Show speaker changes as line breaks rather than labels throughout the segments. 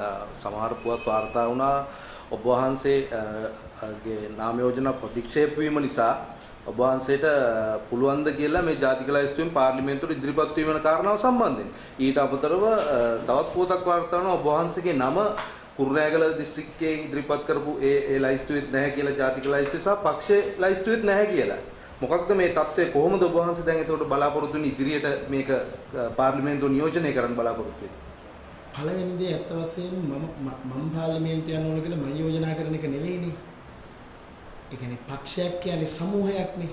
සමහර පුවත් වාර්තා වුණා ඔබ වහන්සේගේ නාම යෝජනා ප්‍රතික්ෂේප වීම නිසා ඔබ වහන්සේට පුළුවන් ද කියලා මේ ජාතික ලයිස්තුවෙන් පාර්ලිමේන්තුවට ඉදිරිපත් වීම වෙන කාරණාව සම්බන්ධයෙන් ඊට අමතරව තවත් පුවතක් වාර්තා වුණා ඔබ වහන්සේගේ නම කුරුණෑගල දිස්ත්‍රික්කයේ ඉදිරිපත් කරපු ඒ ලයිස්තුවෙත් නැහැ කියලා ජාතික ලයිස්තුවේ සහ පක්ෂයේ ලයිස්තුවෙත් නැහැ කියලා. මොකක්ද මේ තත්ත්වය කොහොමද ඔබ වහන්සේ දැන් ඒකට බලාපොරොත්තු වෙන්නේ ඉදිරියට මේක පාර්ලිමේන්තුව නියෝජනය කරන්න බලාපොරොත්තු වෙන්නේ?
පළවෙනි දේ ඇත්ත වශයෙන්ම මම පාර්ලිමේන්තුව යන්න ඕන කියලා මම යෝජනා කරන එක නෙවෙයිනේ. ඒ කියන්නේ පක්ෂයක් කියන්නේ සමූහයක්නේ.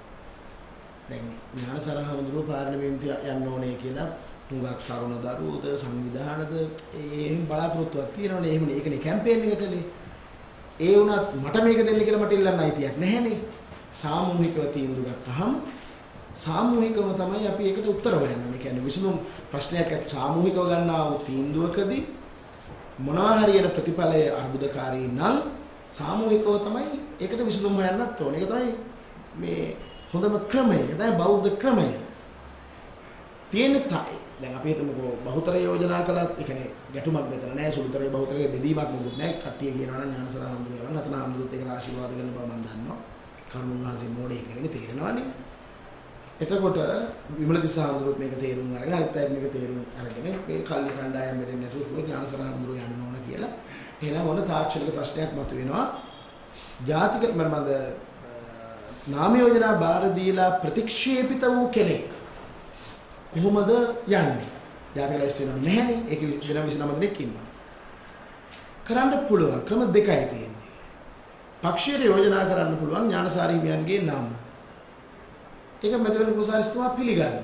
දැන් ඥානසාර හඳුරු පාර්ලිමේන්තුව යන්න ඕනේ කියලා තුඟක් තරුණ දරුවෝද සංවිධානද එහෙම බලාපොරොත්තුවක් තියෙනවනේ. එහෙමනේ ඒකනේ කැම්පේන් එක කළේ. ඒ වුණත් මට මේක දෙන්න කියලා මට ඉල්ලන්න අයිතියක් නැහැනේ. සාමූහිකව තීන්දුව ගත්තහම සාමූහිකව තමයි අපි ඒකට උත්තර හොයන්නේ. ඒ කියන්නේ විසඳුම් ප්‍රශ්නයක් සාමූහිකව ගන්නා වූ තීන්දුවකදී මොනවා හරියට ප්‍රතිඵලය අර්බුදකාරී නම් සාමූහිකව තමයි ඒකට විසඳුම් හොයන්නත් ඕනේ. ඒක තමයි මේ හොඳම ක්‍රමය. ඒක තමයි බෞද්ධ ක්‍රමය. තියෙන්නේ දැන් අපි හිතමුකෝ බහුතර යෝජනා කළත් ඒ කියන්නේ ගැටුමක් මෙතන නැහැ. සුළුතරේ බහුතරේ බෙදීමක් මොකුත් නැහැ. කට්ටිය කියනවා නම් ඥානසාර හඳුරු යවන්න නැත්නම් හඳුරුත් ඒකට ආශිර්වාද කරන බව මම දන්නවා. කරුණාසේ මොඩේ කියන්නේ තේරෙනවනේ. එතකොට විමලදිස හඳුරුත් මේක තේරුම් අරගෙන අනිත් අයත් මේක තේරුම් අරගෙන මේ කල්ලි කණ්ඩායම් මෙතන නැතුව ඥානසාර හඳුරු යන්න ඕන කියලා එහෙනම් මොන තාක්ෂණික ප්‍රශ්නයක් මතුවෙනවා. ජාතික මන්ද නාම යෝජනා බාර දීලා ප්‍රතික්ෂේපිත වූ කෙනෙක් කොහොමද යන්නේ? ජාතික ලයිස්ට් වෙනම නැහැනේ. ඒක වෙනම 29 දෙනෙක් ඉන්නවා. කරන්න පුළුවන් ක්‍රම දෙකයි තියෙන්නේ. පක්ෂයට යෝජනා කරන්න පුළුවන් ඥානසාර හිමියන්ගේ නම. ඒක මැදවල කුසාරිස්තුමා පිළිගන්නවා.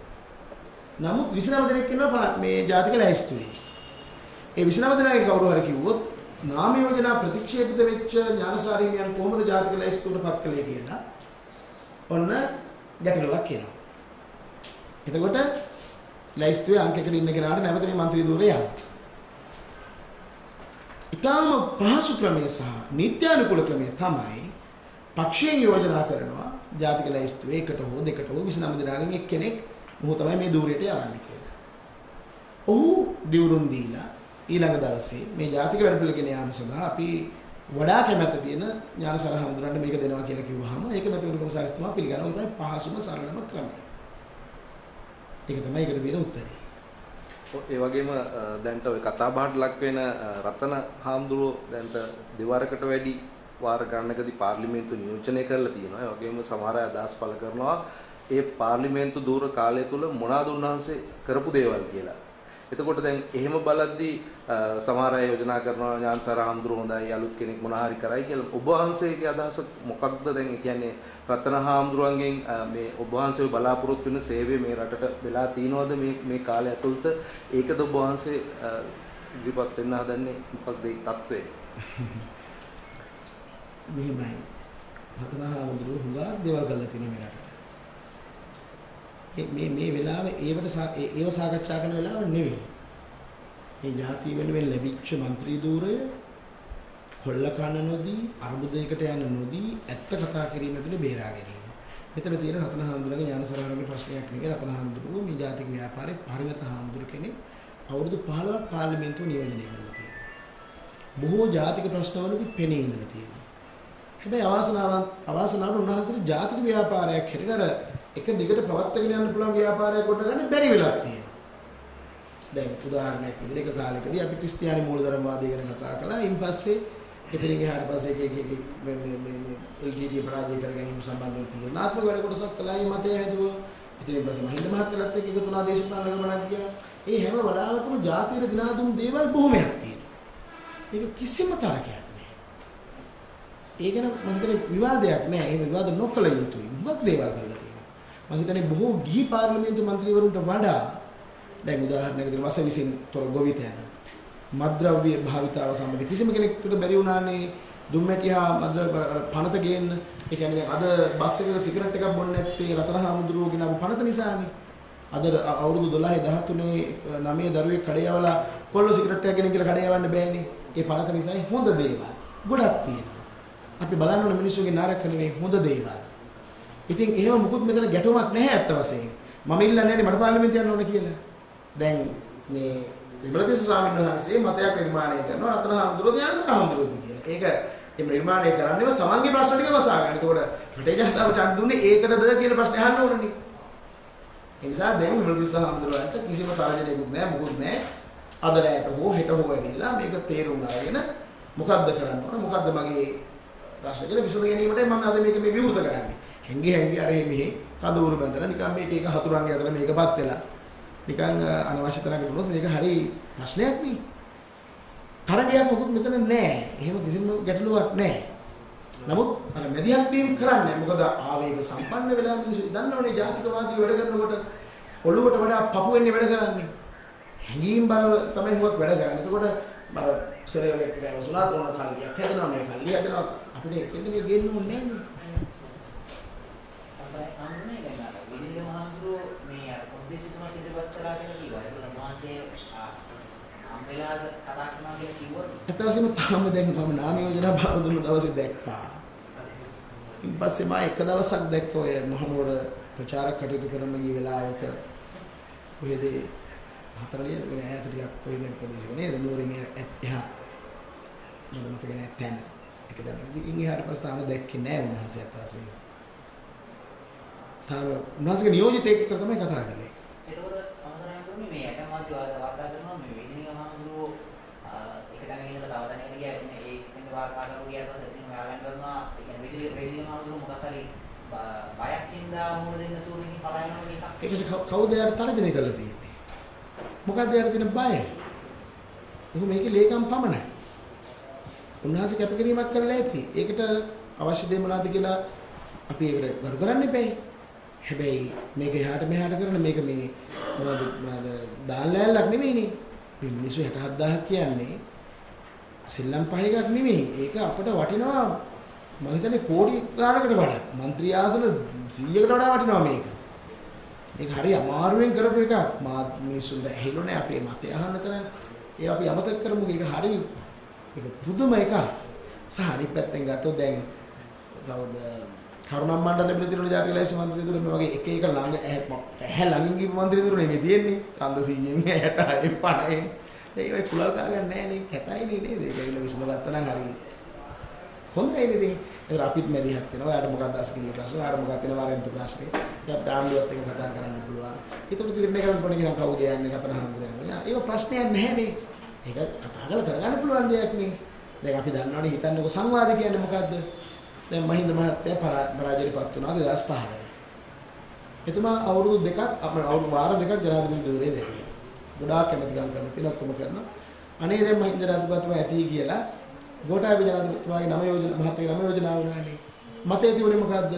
නමුත් 29 දෙනෙක් ඉන්නවා මේ ජාතික ලයිස්තුවේ. ඒ 29 දෙනාගේ කවුරු හරි කිව්වොත් නාම යෝජනා ප්‍රතික්ෂේපිත වෙච්ච ඥානසාර හිමියන් කොහොමද ජාතික ලයිස්තුවට පත් කළේ කියලා ඔන්න ගැටලුවක් එනවා. එතකොට ලයිස්තුවේ අංකයකට ඉන්න කෙනාට නැවත මේ മന്ത്രി ධූරය යනවා. ඊටම පහසු ක්‍රමය සහ නිත්‍යානුකූල ක්‍රමය තමයි පක්ෂයෙන් යෝජනා කරනවා ජාතික ලයිස්තුවේ එකට හෝ දෙකට හෝ 29 දෙනාගෙන් එක්කෙනෙක් මොහොත තමයි මේ ධූරයට යවන්නේ කියලා. ඔහු දිවුරුම් දීලා ඊළඟ දවසේ මේ ජාතික වැඩපිළිවෙල ගෙන යාම සඳහා අපි වඩා කැමැත්ත තියෙන ඥානසාර හඳුරන්න මේක දෙනවා කියලා කිව්වහම ඒක මැතිවරණ කොමසාරිස්තුමා පිළිගන්නවා. ඒක තමයි පහසුම සරලම ක්‍රමය. ඒක තමයි ඒකට දෙන උත්තරේ.
ඒ වගේම දැන්ට ඔය කතා බහට ලක් වෙන රතන හාමුදුරුවෝ දැන්ට දෙවරකට වැඩි වාර ගණනකදී පාර්ලිමේන්තු නියෝජනය කරලා තියෙනවා. ඒ වගේම සමහර අය අදහස් පළ කරනවා ඒ පාර්ලිමේන්තු දූර කාලය තුල මොනවාද උන්වහන්සේ කරපු දේවල් කියලා. එතකොට දැන් එහෙම බලද්දී සමහර අය යෝජනා කරනවා ඥානසාර හාමුදුරුවෝ හොඳයි අලුත් කෙනෙක් මොනවා හරි කරයි කියලා. ඔබ වහන්සේගේ අදහස මොකක්ද දැන්? ඒ කියන්නේ රතන හාමුදුරුවන්ගෙන් මේ ඔබ වහන්සේ බලාපොරොත්තු වෙන සේවය මේ රටට වෙලා තියෙනවද මේ කාලය ඇතුළත? ඒකද ඔබ වහන්සේ ඉදිරිපත් වෙන්න හදන්නේ මොකක්ද ඒ තත්ත්වය?
මෙහෙමයි. රතන හාමුදුරුවෝ හුඟක් දේවල් කරලා තියෙනවා මේ රටට. මේ වෙලාවේ ඒව සාකච්ඡා කරන වෙලාව නෙවෙයි. මේ ජාතිය වෙනුවෙන් ලැබිච්ච മന്ത്രി ධූරය කොල්ල කන නොදී අර්බුදයකට යන නොදී ඇත්ත කතා කිරීම ඇතුලේ බේරා ගැනීම. මෙතන තියෙන රතන හාමුදුරුවෝගේ ඥානසාරගේ ප්‍රශ්නයක් නෙවෙයි. රතන හාමුදුරුවෝ මේ ජාතික ව්‍යාපාරේ පරිණත හාමුදුරු කෙනෙක් අවුරුදු 15ක් පාර්ලිමේන්තුව නියෝජනය කරලා තියෙනවා. බොහෝ ජාතික ප්‍රශ්නවලදී පෙනී ඉඳලා තියෙනවා. හැබැයි අවාසනාවට උන්වහන්සේට ජාතික ව්‍යාපාරයක් හැටියට එක දිගට පවත්වාගෙන යන්න පුළුවන් ව්‍යාපාරයක් කොට ගන්න බැරි වෙලා තියෙනවා. දැන් උදාහරණයක් විදිහට එක කාලෙකදී අපි ක්‍රිස්තියානි මූලධර්මවාදය ගැන කතා කළා. ඊට පස්සේ එතනින් එහාට පස්සේ එක මේ LGD පරාජය කර ගැනීම සම්බන්ධව තීරණාත්මක වැඩ කොටසක් කළා. මේ මතය හැදුවා. ඉතින් පස්සේ මහින්ද මහත්තයලත් එක්ක එකතු වුණා දේශපාලන ගමනක් ගියා. ඒ හැම වෙලාවකම ජාතියේ දිනා දුන් දේවල් බොහොමයක් තියෙනවා. ඒක කිසිම තරකයක් නැහැ. ඒක නම් මම හිතන්නේ විවාදයක් නෑ. ඒ විවාද නොකළ යුතුයි. මොකක් දේවල් කරලා තියෙනවා. මම හිතන්නේ බොහෝ ගිහි පාර්ලිමේන්තු මන්ත්‍රීවරුන්ට වඩා දැන් උදාහරණයක් විදිහට වස විසින් තොර ගොවිතැන මද්ද්‍රව්‍ය භාවිතාව සම්බන්ධ කිසිම කෙනෙකුට බැරි වුණානේ දුම්මැටියා මද්ද්‍රව්‍ය පනත ගේන්න. ඒ කියන්නේ අද බස් එකක සිගරට් එකක් බොන්නේ නැත්තේ රතන හාමුදුරුවෝ ගෙනාවු පනත නිසානේ. අද අවුරුදු 12 13 9 දරුවෙක් කඩේ යවලා කොල්ල සිගරට් එකක් ගෙන කියලා කඩේ යවන්න බෑනේ. ඒ පනත නිසායි හොඳ දේවල් ගොඩක් තියෙනවා. අපි බලන්න ඕනේ මිනිස්සුගේ නරක නෙවෙයි හොඳ දේවල්. ඉතින් එහෙම මුකුත් මෙතන ගැටුමක් නැහැ ඇත්ත වශයෙන්. මම ඉල්ලන්නේ නැහැ මට පාර්ලිමේන්තුවට යන්න ඕන කියලා. දැන් මේ විමලතිස්ස ස්වාමීන් වහන්සේ මතයක් නිර්මාණය කරනවා රතන හාමුදුරුවෝ ඥානසර හාමුදුරුවෝ කියලා. ඒක ඒ නිර්මාණය කරන්නේම තමන්ගේ ප්‍රශ්න ටික වසා ගන්න. ඒකෝට රටේ ජනතාව ඡන්ද දුන්නේ ඒකටද කියන ප්‍රශ්නේ අහන්න ඕනනේ. ඒ නිසා දැන් විමලතිස්ස හාමුදුරුවන්ට කිසිම තරජනයකුත් නැහැ මොකුත් නැහැ. අද රැට හෝ හෙට හෝ ඇවිල්ලා මේක තේරුම් අරගෙන මොකද්ද කරන්න ඕන මොකද්ද මගේ ප්‍රශ්න කියලා විසඳ ගැනීමට මම අද මේක මේ විවෘත කරන්නේ. හැංගි අර මෙහි කඳවුරු බඳලා නිකන් මේක එක හතුරන්ගේ අතර මේකපත් වෙලා නිකන් අනවශ්‍ය තරකට වුණොත් මේක හරි ප්‍රශ්නයක් නේ. තරගයක් මොකුත් මෙතන නැහැ. එහෙම කිසිම ගැටලුවක් නැහැ. නමුත් අර මැදිහත් වීම කරන්නේ මොකද ආවේග සම්පන්න වෙලා මිනිස්සු දන්නවනේ ජාතිකවාදී වැඩ කරනකොට ඔළුවට වඩා පපු වෙන්නේ වැඩ කරන්නේ. හැංගීම් බව තමයි හුවක් වැඩ කරන්නේ. එතකොට මම සරලව කියලා සුණා තෝරන කල්ලියක් හැදෙනවා මේ කල්ලිය හැදෙනවා අපිට එතන මේ ගේන්න ඕනේ නැහැ.
අසයි අන්නේ දැන් අර විදිල මහඳුරෝ මේ අර කොන්දේසිතුමා ඉදිරිපත් කරා කියලා කිව්වා. ඒක මාසේ අම්බෙලා කතා කරනවා කියලා කිව්වොත්
අතවසීම තාම දැන් මම නාම යෝජනා බාර දුන්න දවසේ දැක්කා. ඊපස්සේ මම එක දවසක් දැක්ක ඔය මහනුවර ප්‍රචාරක කටයුතු කරන ගිය වෙලාවක කොහෙද හතරලිය ඈත ටිකක් කොහෙද ප්‍රදේශක නේද නුවරින් එහා මම මතක නැහැ තැන. ඒක දැන් ඉතින් එහාට පස්සේ තාම දැක්කේ නැහැ උන්වහන්සේ අතවසීම. තාම උන්වහන්සේගේ නියෝජිතයෙක් එක්ක තමයි කතා කරන්නේ.
ඒකවල අවසරයන් දුන්නේ මේ ඇටමාත්‍ය වාර්තා කරනවා මේ විදිනික මහඳුරෝ එකටම ඉන්නද තව තැනකට ගියා ඒ එන්න වාර්තා කරු ගියාට පස්සේ ඉතින් ඔයාලන් කරනවා ඒ කියන්නේ විදිනික මහඳුරෝ මොකක් හරි බයක් ඉඳලා මොන දෙන්න තුරුකින් පලායනවා කියන එකක්.
ඒකද කවුද යාට තරජනය කරලා තියෙන්නේ? මොකක්ද යාට තියෙන බය? මොකද මේකේ ලේකම් පමණයි. උන්වහන්සේ කැපකිරීමක් කරලා ඇති. ඒකට අවශ්‍ය දේ මොනවද කියලා අපි ඒකට ගරු කරන්න එපා. හැබැයි මේක එහාට මෙහාට කරන මේක මේ මොනවද දාල්ලෑල්ලක් නෙමෙයිනේ. මේ මිනිස්සු 67000ක් කියන්නේ සෙල්ලම් පහ එකක් නෙමෙයි. ඒක අපිට වටිනවා මම හිතන්නේ කෝටි ගානකට වඩා. മന്ത്രി ආසන 100කට වඩා වටිනවා මේක. ඒක හරි අමාරුවෙන් කරපු එකක්. මා මිනිස්සුන්ට ඇහිලුනේ අපේ මතය අහන්න තරම්. ඒ අපි අමතක කරමු. ඒක හරි ඒක පුදුම එකක්. සහ අනිත් පැත්තෙන් ගත්තොත් දැන් කවුද කරුණම් මණ්ඩල දෙපිළිතුරු ජාතික ලයිසි මන්ත්‍රීතුරු මේ වගේ එක එක ළඟ ඇහැ ළඟින් ගිහපු මන්ත්‍රීතුරු නෙමෙයි තියෙන්නේ. ඡන්ද 100න් 60න් 50න්. ඒක කුලල් කා ගන්න නැහැ නේ. කැතයිනේ නේද? ඒක ඇවිල්ලා විසඳගත්තා නම් හරි. හොඳයි නේද? ඒක අපිත් මැදිහත් වෙනවා. ඔයාලට මොකක්ද අස්කිරිය ප්‍රශ්න? ඔයාලට මොකක්ද තියෙන වරෙන්තු ප්‍රශ්නේ? දැන් ආණ්ඩුවත් එක්ක කතා කරන්න පුළුවන්. ඒකට තීරණය කරන්න පුළුවන් කියන කවුද යන්නේ රතන හඳුනනවා. ඒක ප්‍රශ්නයක් නැහැ නේ. ඒක කතා කරලා කරගන්න පුළුවන් දෙයක් නේ. දැන් අපි දන්නවනේ හිතන්නකො සංවාද කියන්නේ මොකද්ද? දැන් මහින්ද මහත්තයා පරාජයටපත් වුණා 2005. එතුමා අවුරුදු දෙකක් අවුරුදු වාර දෙකක් ජනාධිපතිවරේ දැරියා. ගොඩාක් කැමැතිකම් කරන තියෙන ඔක්කොම කරනවා. අනේ දැන් මහින්ද ජනාධිපතිතුමා ඇති කියලා ගෝඨාභය ජනාධිපතිතුමාගේ නම යෝජනා මහත්තයාගේ නම යෝජනා වුණානේ. මතය තිබුණේ මොකද්ද?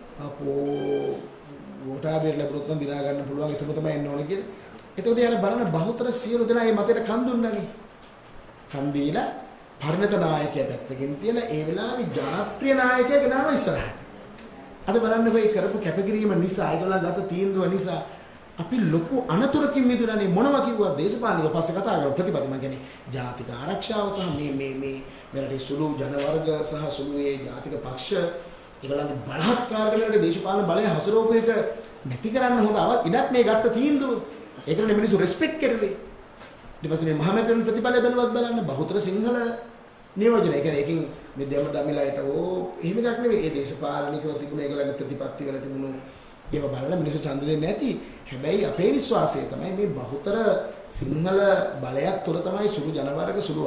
අපෝ ගෝඨාභයට ලැබුණොත් නම් දිනා ගන්න පුළුවන් එතුම තමයි එන්න ඕනේ කියලා. එතකොට යාර බලන්න බහුතර සියලු දෙනා මේ මතයට කන් දුන්නානේ. කන් දීලා පරිණත නායකයා පැත්තකින් තියලා ඒ වෙලාවේ ජනප්‍රිය නායකයෙක් නාම ඉස්සරහට. අද බලන්න කොයි කරපු කැපකිරීම නිසා ඒගොල්ලන් ගත තීන්දුව නිසා අපි ලොකු අනතුරකින් මිදුණානේ. මොනවා කිව්වා දේශපාලනික පස්සේ කතා කරමු ප්‍රතිපද මම කියන්නේ ජාතික ආරක්ෂාව සහ මේ මෙරටේ සුළු ජන වර්ග සහ සුළු ඒ ජාතික පක්ෂ ඒගොල්ලන්ගේ බලහත්කාර කරන දේශපාලන බලය හසුරුවපු එක නැති කරන්න හොඳ ඉඩක් මේ ගත්ත තීන්දුව. ඒකනේ මිනිස්සු රෙස්පෙක්ට් කරේ. ඊට පස්සේ මේ මහමෙතුන් ප්‍රතිඵලය බලවත් බලන්න බහුතර සිංහල නියෝජනය. ඒ කියන්නේ ඒකෙන් මේ දෙම දමිලයිට එහෙම එකක් නෙවෙයි. ඒ දේශපාලනිකව තිබුණ ඒගොල්ලන්ගේ ප්‍රතිපත්ති වල තිබුණු ඒව බලලා මිනිස්සු ඡන්ද දෙන්නේ නැති. හැබැයි අපේ විශ්වාසය තමයි මේ බහුතර සිංහල බලයක් තුළ තමයි සුළු ජන වර්ග සුළු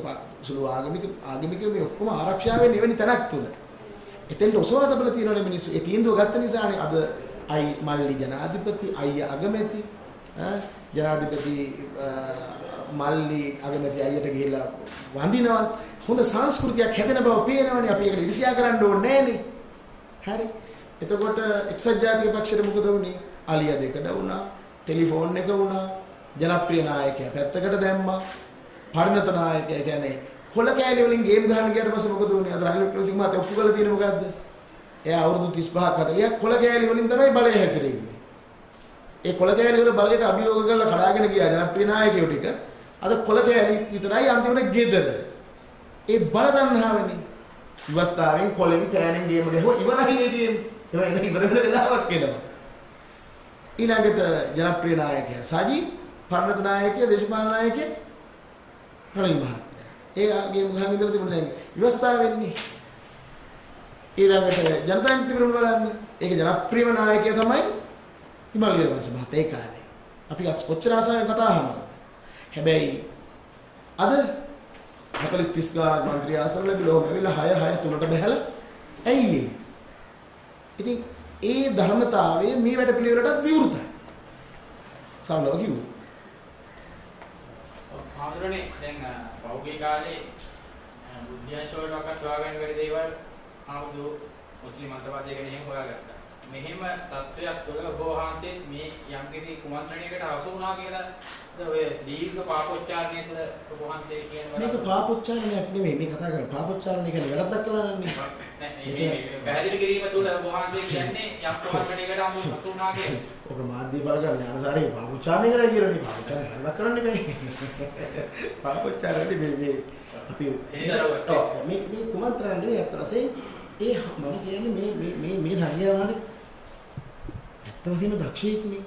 ආගමික මේ ඔක්කොම ආරක්ෂාවෙන් එවැනි තැනක් තුළ. එතෙන්ට ඔසවා තබලා තියෙනවනේ මිනිස්සු. ඒ තීන්දුව ගත්ත නිසානේ අද මල්ලි ජනාධිපති අයියා අගමැති ජනාධිපති මල්ලි අගමැති අයියට ගිහිල්ලා වඳිනවා. හොඳ සංස්කෘතියක් හැදෙන බව පේනවනේ. අපි ඒකට ඉරිසියා කරන්න ඕනේ නෑනේ. හරි. එතකොට එක්සත් ජාතික පක්ෂයට මොකද වුනේ? අලිය දෙකට වුණා, ටෙලිෆෝන් එක වුණා, ජනප්‍රිය නායකයා පැත්තකට දැම්මා. පරිණත නායකයා කියන්නේ කොළ කෑලි වලින් ගේම් ගහන්න ගියාට පස්සේ මොකද වුනේ? අද රනිල් වික්‍රමසිංහ මහත්තයා ඔප්පු කරලා තියෙන්නේ මොකද්ද? එයා අවුරුදු 35ක් 40ක් කොළ කෑලි වලින් තමයි බලය හැසිරෙන්නේ. ඒ කොළ කෑලි වල බලයට අභියෝග කරලා කඩාගෙන ගියා ජනප්‍රිය නායකයෝ ටික. අද කොළ කෑලි විතරයි අන්තිමට ගෙදර. ඒ බල තණ්හාවනේ. විවස්ථාවෙන් කොළෙන් කෑනෙන් ගේම ගහුවා ඉවරයි නේද? ඒක ඉවර වෙන වෙලාවක් එනවා. ඊළඟට ජනප්‍රිය නායකයා සජි පරණත නායකයා දේශපාලන නායකයා රනිල් මහත්තයා. ඒගේ ගහන් ඉඳලා තිබුණ දැන් ඉවස්ථාව වෙන්නේ. ඊළඟට ජනතා විමුක්ති පෙරමුණ බලන්න. ඒකේ ජනප්‍රියම නායකයා තමයි හිමල් වීරවංශ මහත්තයා ඒ කාලේ. අපි කොච්චර ආසාවෙන් කතා අහනවා. හැබැයි අද 40 30 ගානක් മന്ത്രി ආසන ලැබිලා ඇවිල්ලා 6 3ට බහැලා ඇයි ඒ? ඉතින් ඒ ධර්මතාවයේ මේ වැඩ පිළිවෙලටත් විවෘතයි. සාමලව කිව්වා.
ආදරණේ දැන් පෞද්ගලික කාලේ බුද්ධියන්ෂෝල් වක්වත් හොයාගන්න බැරි දේවල් ආමුදු මුස්ලිම් අන්තවාදය ගැන එහෙම හොයාගත්තා. මෙහෙම තත්ත්වයක් තුළ ඔබ වහන්සේ මේ යම්කිසි කුමන්ත්‍රණයකට හසු වුණා කියලා ඔය දීර්ඝ පාපොච්චාරණය තුළ ඔබ වහන්සේ කියන
මේක පාපොච්චාරණයක් නෙමෙයි මේ කතා කරන්නේ පාපොච්චාරණය කියන්නේ වැරද්දක් කළා නන්නේ.
මේ පැහැදිලි කිරීම තුළ ඔබ වහන්සේ කියන්නේ යම් කුමන්ත්‍රණයකට හසු වුණා කියලා.
ඔක මාධ්‍ය බල කරලා ඥානසාරේ පාපොච්චාරණය කරලා කියලානේ පාපොච්චාරණය වැරද්දක් කරන්නේ බෑ. පාපොච්චාරණය මේ අපි මේ කුමන්ත්‍රණ නෙවෙයි අත් වශයෙන් ඒ මම කියන්නේ මේ සංඛ්‍යාවාදී ඇත්ත වශයෙන්ම දක්ෂයෙක් නේ.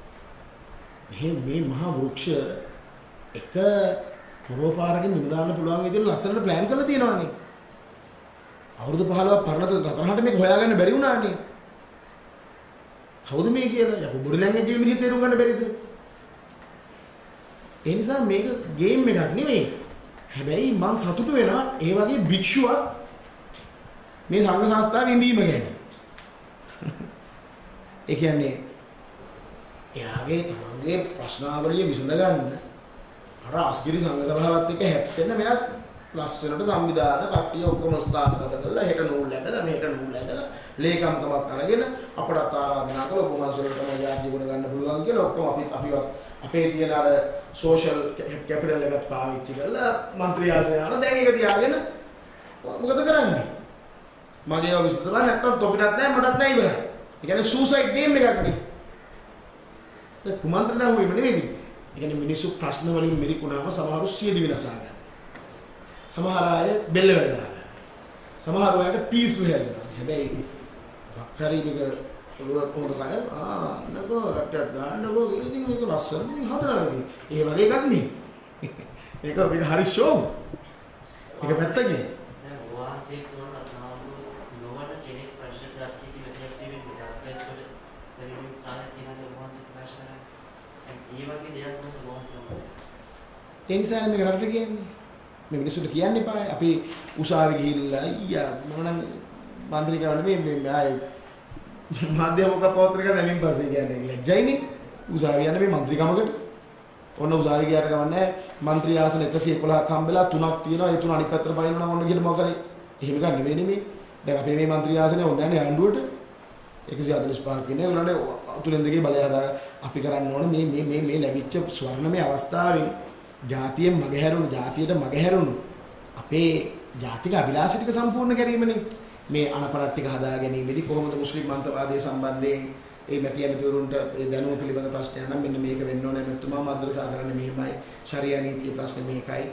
මේ මහා වෘක්ෂ එක පොරෝපාරකින් නිම දාන්න පුළුවන් විදිහට ලස්සනට ප්ලෑන් කරලා තියෙනවානේ. අවුරුදු 15ක් පරණත රටට මේක හොයාගන්න බැරි වුණානේ. කවුද මේ කියලා? යකෝ බොඩි ලැන්ග්වේජ් එක මිනිහ තේරුම් ගන්න බැරිද? ඒ නිසා මේක ගේම් එකක් නෙමෙයි. හැබැයි මම සතුටු වෙනවා ඒ වගේ භික්ෂුවක් මේ සංඝ සංස්ථාවේ ඉඳීම ගැන. ඒ කියන්නේ එයාගේ තමන්ගේ ප්‍රශ්නාවලිය විසඳ ගන්න අර අස්ගිරි සංඝ සභාවත් එක්ක හැප්පෙන්න මෙයා ලස්සනට සංවිධාන කට්ටිය ඔක්කොම ස්ථානගත කරලා හෙට නූල් ඇඳලා මෙහෙට නූල් ඇඳලා ලේකම්කමක් අරගෙන අපට ආරාධනා කළා ඔබ වහන්සේට තමයි යාත්‍රි ගුණ ගන්න පුළුවන් කියලා ඔක්කොම අපි අපේ තියෙන අර සෝෂල් කැපිටල් එකත් පාවිච්චි කරලා മന്ത്രി ආසනය යන දැන් ඒක තියාගෙන මොකද කරන්නේ? මගේ විශ්තව නැත්තම් තොපිටත් නැහැ මටත් නැහැ ඉවරයි. ඒ කියන්නේ සූසයිඩ් ගේම් එකක් නේ. ඒ කුමන්ත්‍රණ හුවෙම නෙවෙයි. ඒ කියන්නේ මිනිස්සු ප්‍රශ්න වලින් මිරිකුණාම සමහරු සියදි විනාශා ගන්නවා. සමහර අය බෙල්ල වැඩ දානවා. සමහර අයට පීස් වෙහැදෙනවා. හැබැයි වක්කාරීනික කොහොමද කරන්නේ? නකෝ රට්ටක් ගන්නකෝ ඉතින් මේක ලස්සන ඉතින් හදනවා ඉතින්. ඒ වගේ එකක් නේ. ඒක අපිට හරි ෂෝ. ඒක පැත්තකින්.
දැන් වහන්සේ තෝරන නොවන කෙනෙක් ප්‍රශ්න ගන්න කිව්වෙත් ඒ වගේ දෙයක්
ඒ නිසා මේක රටට කියන්නේ. මේ මිනිස්සුන්ට කියන්න එපා. අපි උසාවි ගිහිල්ලා අයියා මොනනම් මන්ත්‍රී කරන්නේ මේ ආයේ මාධ්‍යමක පෞත්‍රික නැමින් පස්සේ කියන්නේ ලැජ්ජයිනේ. උසාවි යන්නේ මේ මන්ත්‍රීකමකට. ඔන්න උසාවි ගියාට ගමන්නේ මන්ත්‍රී ආසන 111ක් හම්බෙලා 3ක් තියෙනවා. ඒ 3 අනිත් පැත්තට බයිනවා නම් ඔන්න කියලා මොකද කරේ? එහෙම ගන්න නෙවෙයි නෙමෙයි. දැන් අපේ මේ මන්ත්‍රී ආසනේ ඕනේ නැහැ ආණ්ඩුවට. 145 කියන්නේ උනානේ අතුලෙන් දෙකේ බලය හදා අපි කරන්න ඕනේ මේ ලැබිච්ච ස්වර්ණමය අවස්ථාවෙන් ජාතියෙන් ජාතියට මගහැරුණු අපේ ජාතික අභිලාෂ ටික සම්පූර්ණ කිරීමනේ මේ අනපනත් ටික හදා ගැනීමේදී කොහොමද මුස්ලිම් අන්තවාදයේ සම්බන්ධයෙන් ඒ මැතියන් තුරුන්ට ඒ දැනුම පිළිබඳ ප්‍රශ්නයක් නම් මෙන්න මේක වෙන්න ඕනේ මෙතුමා මද්රසා කරන්නේ මෙහෙමයි ශරියා නීතියේ ප්‍රශ්නේ මේකයි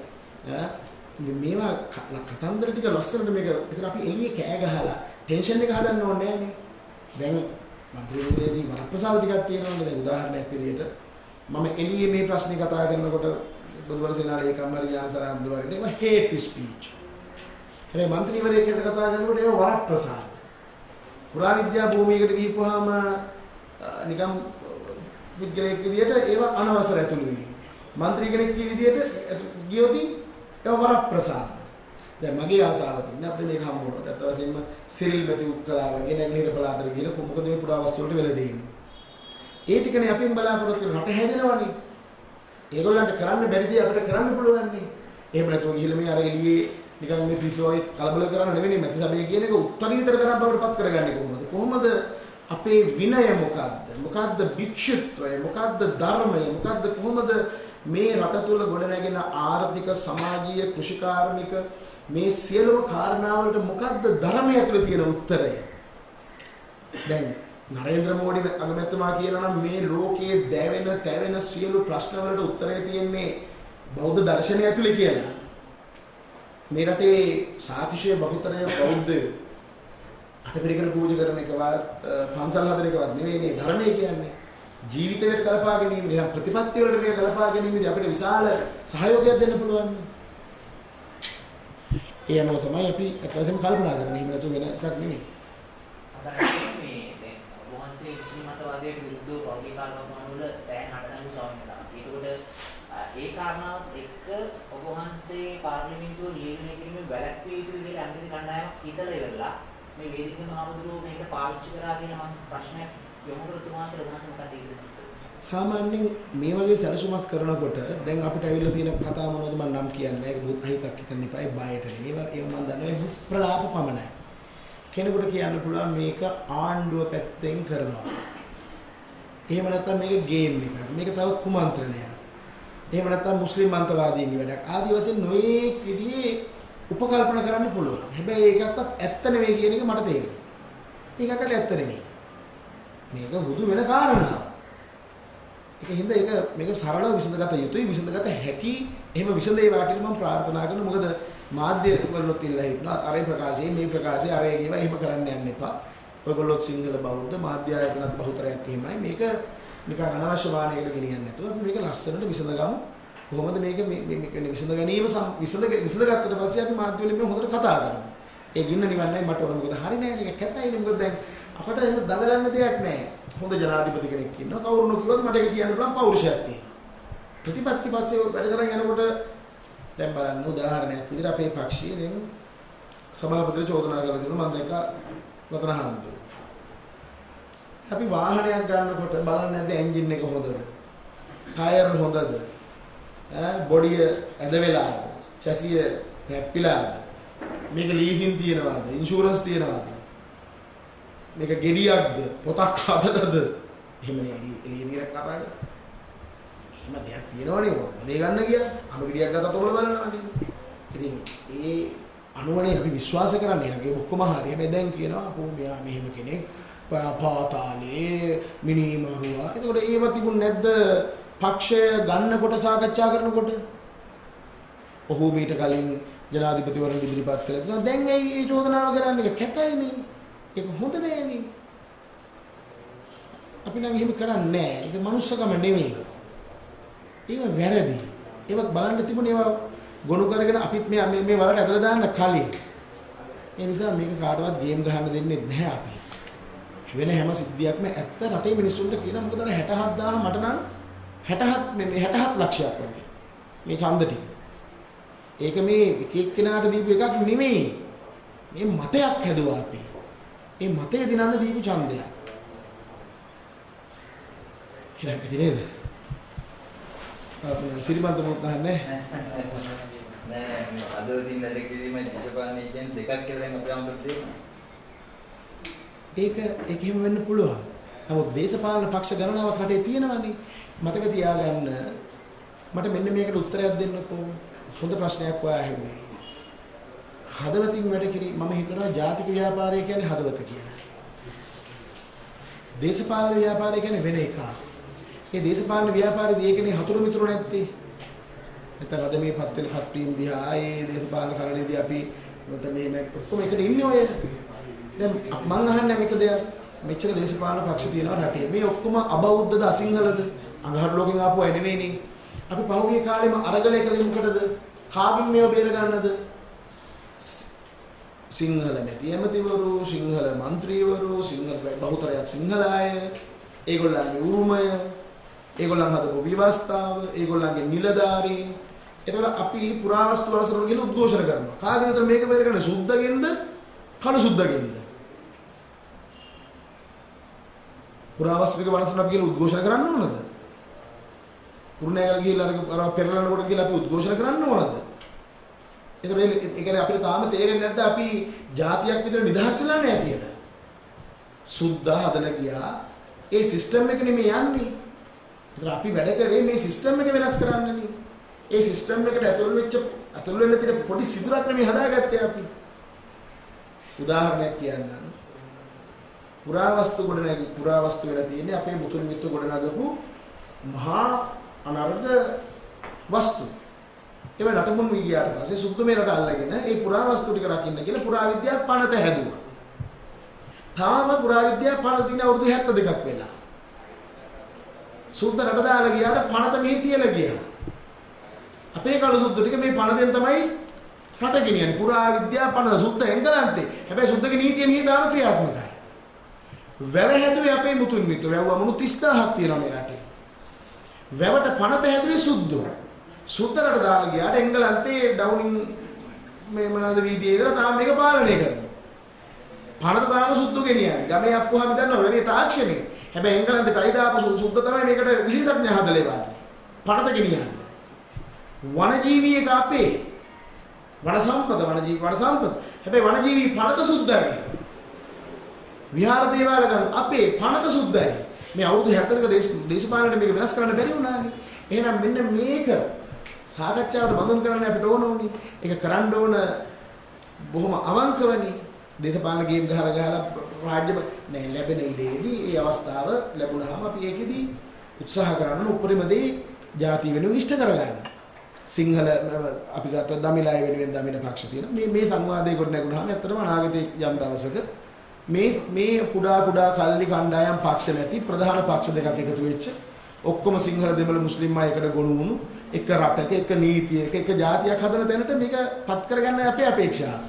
මේවා කතන්දර ටික ලස්සනට මේක ඒතර අපි එළියේ කෑ ගහලා ටෙන්ෂන් එක හදන්න ඕනේ නෑනේ දැන් මන්ත්‍රීවරයෙක්දී වරප්‍රසාද ටිකක් තියෙනවනේ දැන් උදාහරණයක් විදිහට මම එළියේ මේ ප්‍රශ්නේ කතා කරනකොට බුදුවර සේනාලේ ඒකම්බර ඥානසාර අම්දුවරට ඒක හේට් ස්පීච් හැබැයි මන්ත්‍රීවරයෙක්ට කතා කරනකොට ඒක වරප්‍රසාද පුරාවිද්‍යා භූමියකට ගිහපුවාම නිකම් විද්‍යාලයක් විදිහට ඒව අනවසර ඇතුළු වීම මන්ත්‍රී කෙනෙක් කී විදිහට ගියොත් ඒක වරප්‍රසාද දැන් මගේ ආසාව තිබුණේ අපිට මේක හම්බ වුණා. ඒත් වශයෙන්ම සිරිල් මෙති උත්කලාව ගෙනගින පළාතට ගිහලා මොකද මේ පුරාවස්තු වලට වෙලා දෙන්නේ. ඒ ටිකනේ අපින් බලාපොරොත්තු වෙන රට හැදෙනවනේ. ඒගොල්ලන්ට කරන්න බැරි දේ අපිට කරන්න පුළුවන් නේ. එහෙම නැතුව ගිහලා මේ අර එළියේ නිකන් මේ පිස්සු වගේ කලබල කරන්න නෙවෙයි මැති සභාවේ කියන එක උත්තරීතර තරම් බවට පත් කරගන්නේ කොහොමද? කොහොමද අපේ විනය මොකද්ද? මොකද්ද භික්ෂුත්වය? මොකද්ද ධර්මය? මොකද්ද කොහොමද මේ රට තුළ ගොඩනැගෙන ආර්ථික සමාජීය කෘෂිකාර්මික මේ සියලුම කාරණාවලට මොකද්ද ධර්මය ඇතුළේ තියෙන උත්තරය? දැන් නරේන්ද්‍ර මෝඩි අගමැතිතුමා කියනවා නම් මේ ලෝකයේ දැවෙන තැවෙන සියලු ප්‍රශ්න වලට උත්තරය තියෙන්නේ බෞද්ධ දර්ශනය ඇතුළේ කියලා. මේ රටේ සාතිශය බහුතරය බෞද්ධයෝ. අටපිරිකර පූජා කරන එකවත් පන්සල් හදන එකවත් නෙවෙයිනේ ධර්මය කියන්නේ. ජීවිත වලට කලපා ගැනීම නිකන් ප්‍රතිපත්ති වලට මේක කලපා ගැනීමදී අපිට විශාල සහයෝගයක් දෙන්න පුළුවන්. ඒ අනුව තමයි අපි අත්‍යවශ්‍යම කල්පනා කරන්නේ. එහෙම නැතු වෙන එකක් නෙමෙයි.
අසරණ මේ දැන් වහන්සේ මුස්ලිම් මතවාදයට විරුද්ධව පෞද්ගලික කාර්යක්‍රම වල සෑහෙන හටනගු ස්වාමීන් වහන්සේ. ඒකට ඒ කාරණාවත් එක්ක ඔබ වහන්සේ පාර්ලිමේන්තුව නියෝජනය කිරීමේ වැළැක්විය යුතු විදිහට අන්තිම කණ්ඩායමක් හිතලා ඉවරලා මේ වේදිකේ මහමුදුරුවෝ මේකට පාවිච්චි කරා කියන ප්‍රශ්නයක් යොමු කර තුමාසල වහන්සේ මොකක්ද කියන්නේ?
සාමාන්‍යයෙන් මේ වගේ සැලසුමක් කරනකොට දැන් අපිට ඇවිල්ලා තියෙන කතා මොනවද මම නම් කියන්නේ. ඒක බුත් හිතක් හිතන්න එපා. ඒ බයට නෙවෙයි. ඒව මම දන්නවා හිස් ප්‍රලාප පමණයි. කෙනෙකුට කියන්න පුළුවන් මේක ආණ්ඩුව පැත්තෙන් කරනවා. එහෙම නැත්නම් මේක ගේම් එකක්. මේක තව කුමන්ත්‍රණයක්. එහෙම නැත්නම් මුස්ලිම් අන්තවාදීන්ගේ වැඩක්. ආදි වශයෙන් නොයේක් විදිහේ උපකල්පන කරන්න පුළුවන්. හැබැයි ඒකක්වත් ඇත්ත නෙවෙයි කියන එක මට තේරෙනවා. ඒකක්වත් ඇත්ත නෙවෙයි. මේක හුදු වෙන කාරණාවක්. ඒක හින්දා ඒක මේක සරලව විසඳගත යුතුයි. විසඳගත හැකි. එහෙම විසඳේවා කියලා මම ප්‍රාර්ථනා කරනවා. මොකද මාධ්‍ය වලත් ඉල්ලා හිටනවා. අරේ ප්‍රකාශයේ මේ ප්‍රකාශයේ අරේ කියවා එහෙම කරන්න යන්න එපා. ඔයගොල්ලොත් සිංහල බෞද්ධ මාධ්‍ය ආයතනත් බහුතරයක් එහෙමයි. මේක නිකන් අනවශ්‍ය වාණයකට ගෙනියන්න නැතුව අපි මේක ලස්සනට විසඳගමු. කොහොමද මේක මේ විසඳ ගැනීම විසඳගත්තට පස්සේ අපි මාධ්‍ය වලින් මේ හොඳට කතා කරමු. ඒ ගින්න නිවන්නයි මට ඕන. මොකද හරි නෑ මේක කැතයිනේ. මොකද දැන් අපට එහෙම දඟලන්න දෙයක් නෑ. හොඳ ජනාධිපති කෙනෙක් ඉන්නවා. කවුරුන කිව්වොත් මට ඒක කියන්න පුළුවන් පෞරුෂයක් තියෙනවා. ප්‍රතිපත්ති පස්සේ වැඩ කරගෙන යනකොට දැන් බලන්න උදාහරණයක් විදිහට අපේ පක්ෂයේ දැන් සභාපතිට චෝදනා කරලා තිබුණා මම දැක්ක රතනහාමුදුරුවෝ. අපි වාහනයක් ගන්නකොට බලන්නේ නැද්ද එන්ජින් එක හොඳද? ටයර් හොඳද? බොඩිය ඇද වෙලාද? චැසිය හැප්පිලාද? මේක ලීසින් තියනවාද? ඉන්ෂුරන්ස් තියනවාද? මේක ගෙඩියක්ද? පොතක් හදනද? එහෙම නේ එළියෙ කතා කරන්නේ. එහෙම දෙයක් තියෙනවනේ ඕන. මේ ගන්න ගියා. අම ගෙඩියක් ගත්තත් ඔබල බලනවානේ. ඉතින් ඒ අනුවනේ අපි විශ්වාස කරන්නේ නේද? ඔක්කොම හරි. හැබැයි දැන් කියනවා අපෝ මෙයා මෙහෙම කෙනෙක් පාතාලේ මිනිමරුවා. එතකොට ඒව තිබුණ නැද්ද පක්ෂය ගන්නකොට සාකච්ඡා කරනකොට? ඔහු මීට කලින් ජනාධිපතිවරණ ඉදිරිපත් කළා. දැන් ඇයි ඒ චෝදනාව කරන්නේ? කැතයිනේ. ඒක හොඳ නෑනේ. අපි නම් එහෙම කරන්නේ නෑ. ඒක මනුස්සකම නෙමෙයි. ඒක වැරදි. ඒක බලන්න තිබුණේ ඒවා ගොනු කරගෙන අපිත් මේ වලට ඇදලා දාන්න කලින්. ඒ නිසා මේක කාටවත් ගේම් ගහන්න දෙන්නේ නැහැ අපි. වෙන හැම සිද්ධියක්ම ඇත්ත රටේ මිනිස්සුන්ට කියනවා. මොකද 67000 මට නම් 67 ලක්ෂයක් වගේ. මේ ඡන්ද ටික. ඒක මේ එක එක්කෙනාට දීපු එකක් නෙමෙයි. මේ මතයක් හැදුවා අපි. මේ මතය දිනන්න දීපු ඡන්දයක්. හිරක් දිනේද? අපේ සිරිමන්ත මොකක්ද නැහැ.
නෑ අදවදින් වැඩ කිරීමයි දේශපාලනය කියන්නේ දෙකක් කියලා දැන් අපේ අම්බුත් තියෙනවා.
ඒක එහෙම වෙන්න පුළුවන්. නමුත් දේශපාලන පක්ෂ ගණනාවක් රටේ තියෙනවානේ. මතක තියාගන්න මට මෙන්න මේකට උත්තරයක් දෙන්නකෝ. හොඳ ප්‍රශ්නයක් ඔයා අහුවේ. හදවතින් වැඩ කිරීම මම හිතනවා ජාතික ව්‍යාපාරය කියන්නේ හදවත කියලා. දේශපාලන ව්‍යාපාරය කියන්නේ වෙන එකක්. මේ දේශපාලන ව්‍යාපාරයේදී ඒකනේ හතුරු මිතුරු නැත්තේ. නැත්නම් අද මේ පත් වීම දිහා ඒ දේශපාලන කරණයේදී අපි උන්ට මේ ඔක්කොම එකට ඉන්නේ ඔය. දැන් මම අහන්නේ මේක දෙයක්. මෙච්චර දේශපාලන පක්ෂ තියෙනවා රටේ. මේ ඔක්කොම අබෞද්ධද අසිංහලද? අඟහරු ලෝකෙන් ආපු අය නෙවෙයිනේ. අපි පහුගිය කාලෙම අරගලය කළේ මොකටද? කාගෙන් මේව බේර ගන්නද? සිංහල නැති ඇමතිවරු, සිංහල മന്ത്രിවරු, සිංහල බහුතරයක් සිංහල අය, ඒගොල්ලන්ගේ උරුමය, ඒගොල්ලන් හදපු විවස්ථාව, ඒගොල්ලන්ගේ නිලධාරීන්. ඒතකොට අපි පුරාවස්තු වලසරන කියලා උද්ඝෝෂණ කරනවා. කාගෙන්ද මේක බේර ගන්නේ? සුද්ධගෙන්ද? කණු සුද්ධගෙන්ද? පුරාවස්තුක වලසරන අපි කියලා උද්ඝෝෂණ කරන්න ඕනද? කුරුණෑගල ගිහිල්ලා අර පෙරලනකොට ගිහිල්ලා අපි උද්ඝෝෂණ කරන්න ඕනද? ඒතකොට ඒ කියන්නේ අපිට තාම තේරෙන්නේ නැද්ද අපි ජාතියක් විතර නිදහස් වෙලා නැහැ කියලා. සුද්ධ හදලා ගියා. ඒ සිස්ටම් එක නෙමෙයි යන්නේ. ඒතර අපි වැඩ කරේ මේ සිස්ටම් එක වෙනස් කරන්නනේ. ඒ සිස්ටම් එකට ඇතුල් වෙන්න තියෙන පොඩි සිදුරක් නෙමෙයි හදාගත්තේ අපි. උදාහරණයක් කියන්නම්. පුරාවස්තු වෙලා තියෙන්නේ අපේ මුතුන් මිත්තු ගොඩනගපු මහා අනර්ග වස්තු. ඒවා නටමුන් ගියාට පස්සේ සුද්ධ මේ රට අල්ලගෙන ඒ පුරාවස්තු ටික රකින්න කියලා පුරාවිද්‍යා පනත හැදුවා. තාම පුරාවිද්‍යා පනත දින අවුරුදු 72ක් වෙලා. සුද්ධ රට දාලා ගියාට පනත මෙහි තියලා ගියා. අපේ කළු සුද්ධ ටික මේ පනතෙන් තමයි රට ගෙනියන්නේ. පුරා විද්‍යා පනත සුද්ධ එංගලන්තේ. හැබැයි සුද්ධගේ නීතිය මෙහි තාම ක්‍රියාත්මකයි. වැව හැදුවේ අපේ මුතුන් මිත්‍රෝ. වැව්ව මුණු 30000ක් තියෙනවා මේ රටේ. වැවට පනත හැදුවේ සුද්ධෝ. සුද්ධ රට දාලා ගියාට එංගලන්තේ ඩවුනින් මේ මොනවාද වීදියේ ඉඳලා තාම මේක පාලනය කරනවා. පනත තාම සුද්ධ ගෙනියන්නේ. ගමේ අප්පුවාම දන්නවා වැවේ තාක්ෂණේ. හැබැයි එංගලන්තේ ටයි දාපු සුද්ධ තමයි මේකට විශේෂඥ හදලා ඉවන්නේ. පනත ගෙනියන්නේ. වනජීවී එක අපේ වන සම්පත වන සම්පත. හැබැයි වනජීවී පනත සුද්ධයි. විහාර දේවාලයන් අපේ පනත සුද්ධයි. මේ අවුරුදු 70ක දේශපාලනයට මේක වෙනස් කරන්න බැරි වුණානේ. එහෙනම් මෙන්න මේක සාකච්ඡාවට බඳුන් කරන්න අපිට ඕන උනේ. ඒක කරන්න ඕන බොහොම අවංකවනේ. දේශපාලන ගේම් ගහලා රාජ්‍ය නෑ ලැබෙන ඉඩේදී ඒ අවස්ථාව ලැබුණාම අපි ඒකෙදී උත්සාහ කරන්න උපරිම දේ ಜಾති වෙනුවෙන් ඉෂ්ට කරගන්න. සිංහල අපි ගත්තොත් දමිළ අය වෙනුවෙන් දමිළ පක්ෂ තියෙනවා. මේ සංවාදයේ කොට නැගුණාම ඇත්තටම අනාගතයේ යම් දවසක මේ කුඩා කල්ලි කණ්ඩායම් පක්ෂ නැති ප්‍රධාන පක්ෂ දෙකක් එකතු වෙච්ච ඔක්කොම සිංහල දෙමළ මුස්ලිම් අය එකට ගොනු වුණු එක රටක එක නීතියක එක ජාතියක් හදන තැනට මේක පත් කරගන්න අපේ අපේක්ෂාව.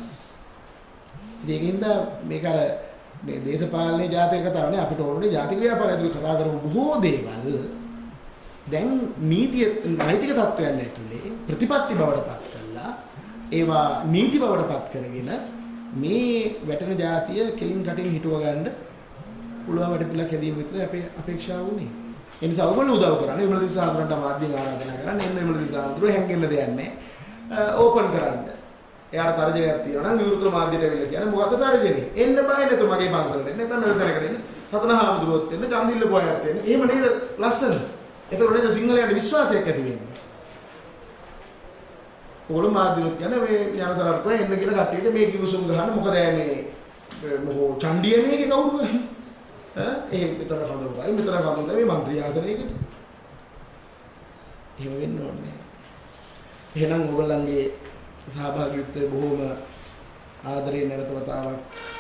ඒකින්ද මේක අර මේ දේශපාලනයේ ජාතික කතාවනේ අපිට ඕනේ ජාතික ව්‍යාපාරය ඇතුළේ කතා කරපු බොහෝ දේවල් දැන් නීතිය නෛතික තත්වයන් ඇතුලේ ප්‍රතිපත්ති බවට පත් කළා ඒවා නීති බවට පත් කරගෙන මේ වැටෙන ජාතිය කෙලින් කටින් හිටුව ගන්න පුළුවන් වැඩපිළිවෙලක් හැදීම විතරයි අපේ අපේක්ෂාව උනේ. ඒ නිසා ඔයගොල්ලෝ උදව් කරන්නේ විමලදිස සාන්ද්‍රන්ට මාධ්‍යෙන් ආරාධනා කරන්නේ එන්න විමලදිස සාන්ද්‍රෝ හැංගෙන්න දෙයක් නැහැ. ඕපන් කරන්න. එයාට තර්ජනයක් තියෙනවා නම් විවෘත මාධ්‍යට ඇවිල්ලා කියන්නේ මොකද්ද තර්ජනේ? එන්න බය නැතු මගේ පන්සලට එන්න. නැත්නම් නේද එන්න. රතනහාමුදුරුවොත් එන්න, චන්දිල්ල පොයත් එන්න. එහෙම නේද ලස්සන. ඒතකොට නේද සිංහලයන්ට විශ්වාසයක් ඇති වෙන්නේ. ඔයගොල්ලෝ මාධ්‍යවලත් කියන්නේ මේ ඥානසරත් කොහෙ එන්න කියලා කට්ටියට මේ කිවිසුම් ගහන්න මොකද මේ මොකෝ චණ්ඩිය මේකේ කවුරු ඒ විතර හදවයි විතර හදවලා මේ മന്ത്രി ආසනයකට එහෙම වෙන්න ඕනේ. එහෙනම් ඔයගොල්ලන්ගේ සහභාගීත්වය බොහොම ආදරයෙන් නැවත වතාවක්